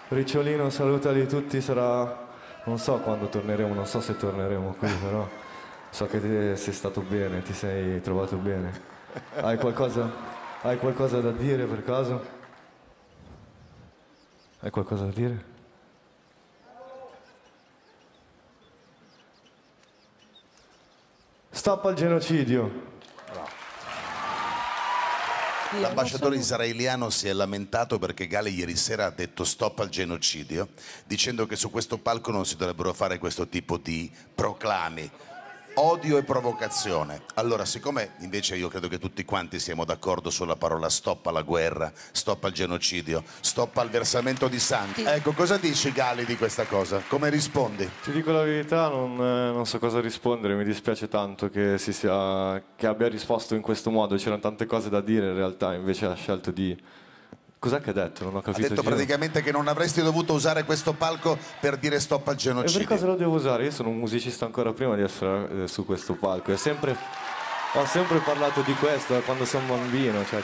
Ricciolino, salutali tutti, sarà... Non so quando torneremo, non so se torneremo qui, però so che sei stato bene, ti sei trovato bene. Hai qualcosa da dire per caso? Hai qualcosa da dire? Stop al genocidio! L'ambasciatore israeliano si è lamentato perché Gali ieri sera ha detto stop al genocidio, dicendo che su questo palco non si dovrebbero fare questo tipo di proclami. Odio e provocazione. Allora, siccome invece io credo che tutti quanti siamo d'accordo sulla parola stop alla guerra, stop al genocidio, stop al versamento di sangue, ecco, cosa dici Gali di questa cosa? Come rispondi? Ti dico la verità, non so cosa rispondere, mi dispiace tanto che abbia risposto in questo modo, c'erano tante cose da dire in realtà, invece ha scelto di... Cos'è che ha detto? Non ho Ha capito. detto praticamente che non avresti dovuto usare questo palco per dire stop al E genocidio. per cosa lo devo usare? Io sono un musicista ancora prima di essere su questo palco. Ho sempre parlato di questo da quando sono bambino. Cioè,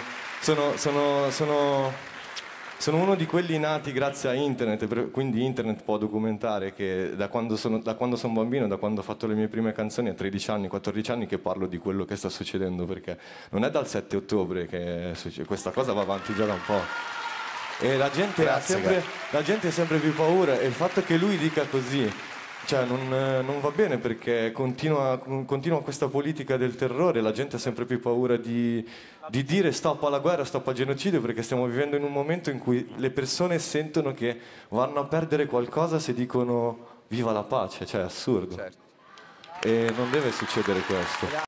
sono uno di quelli nati grazie a internet, quindi internet può documentare che da quando sono bambino, da quando ho fatto le mie prime canzoni a 13 anni, 14 anni, che parlo di quello che sta succedendo, perché non è dal 7 ottobre che questa cosa va avanti già da un po'. E la gente ha sempre più paura, e il fatto che lui dica così, cioè non va bene, perché continua questa politica del terrore, la gente ha sempre più paura di dire stop alla guerra, stop al genocidio, perché stiamo vivendo in un momento in cui le persone sentono che vanno a perdere qualcosa se dicono viva la pace, cioè è assurdo. E non deve succedere questo.